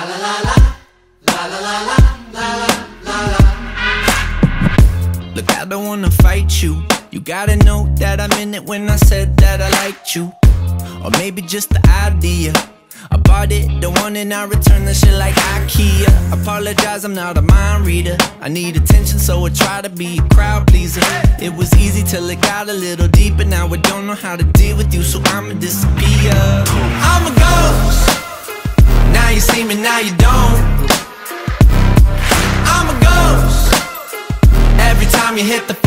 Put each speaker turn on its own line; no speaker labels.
Look, I don't wanna fight you. You gotta know that I meant it when I said that I liked you. Or maybe just the idea. I bought it, don't want it, I return the shit like IKEA. Apologize, I'm not a mind reader. I need attention, so I try to be a crowd pleaser. It was easy till it got a little deeper. Now I don't know how to deal with you, so I'ma disappear. I'm a ghost. Now you see me, now you don't. I'm a ghost. Every time you hit the